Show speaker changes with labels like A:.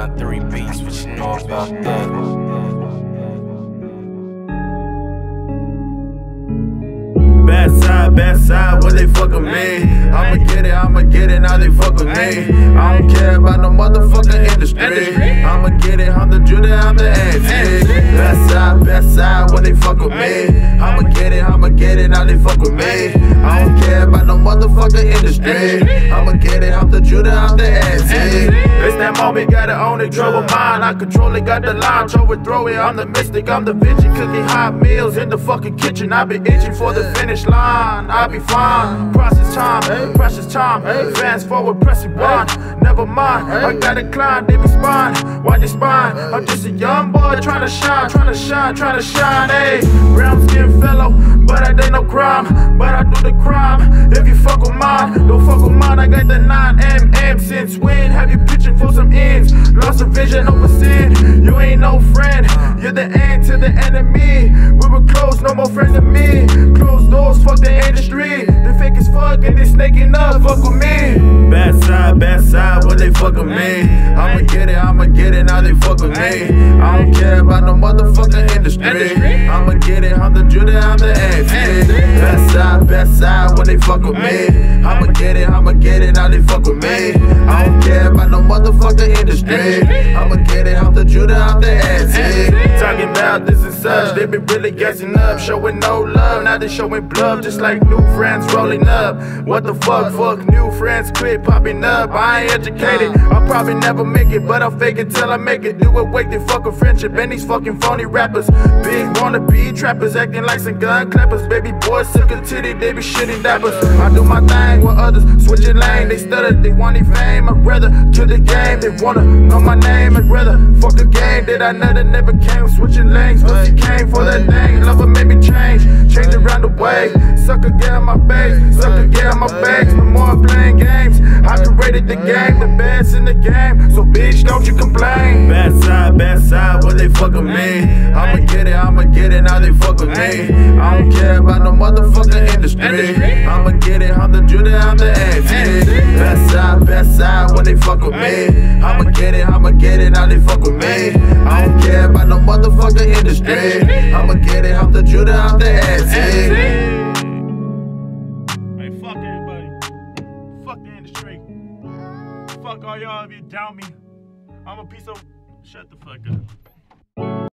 A: John 3 beats, what you know about that?
B: Bad side, what they fuck with me? I'ma get it, now they fuck with me. I don't care about no motherfucking industry. I'ma get it, I'm the Judah, I'm the antique. Bad side, when they fuck with me. I'ma get it, now they fuck with me. I don't care about no motherfucking industry. I'ma get it, I'm the Judah, I'm the antique. It's that moment, gotta own it, trouble mine. I control it, got the line, overthrow it. I'm the mystic, I'm the Vinci, cooking hot meals in the fucking kitchen. I be itching for the finish line. I'll be fine. Precious time. Fast forward, pressing one. Never mind, I gotta climb, they be spine. Why they spine? I'm just a young boy trying to shine. Hey, brown skin fellow, but I did no crime. But I do the crime. If you fuck with mine, don't fuck with mine. I got the 9mm since when? Have you pitching for some ends? Lost a vision over sin. You ain't no friend. You're the end to the enemy. We were close, no more friends than me. Closed doors, fuck the industry. They fake as fuck and they snaking up. Fuck with me. Bad side, what they fuck with me? I'ma get it, now they fuck with me. I don't care about no motherfucking industry. I'ma get it, I'm the Judah, I'm the antique. Bad side, when they fuck with me. I'ma get it, now they fuck with me. I don't care about no motherfucking industry. I'ma get it, I'm the Judah, I'm the antique. Talking about this and such, they been really gassing up, showing no love. Now they showing blood, just like new friends rolling up. What the fuck, new friends quit popping up. I ain't educated, I'll probably never make it, but I'll fake it till I make it. Do it, wait, they fuck a friendship, and these fucking phony rappers. Big wannabe trappers acting like some gun clappers. Baby boys suck a titty, they be shitting dappers. I do my thing with others, switching lane. They stutter, they want their fame. I'd rather to the game, they wanna know my name. I'd rather fuck a game that I never came. Switching lanes, pussy came for that thing. Lover made me change around the way. Sucker get on my face, sucker get on my face. No more I'm playing games, I created the game, the best in the game. So bitch, don't you complain. Bad side, what they fuck with me? I'ma get it, now they fuck with me. I don't care about no motherfucking industry. I'ma get it, I'm the Judah, I'm the antique. Bad side, when they fuck with me. I'ma get it, now they fuck with me. I don't care about no motherfucking industry. I'ma get it, I'm the Judah, I'm the antique.
C: Hey, fuck everybody. Fuck the industry. Fuck all y'all if you doubt me. I'm a piece of... Shut the fuck up.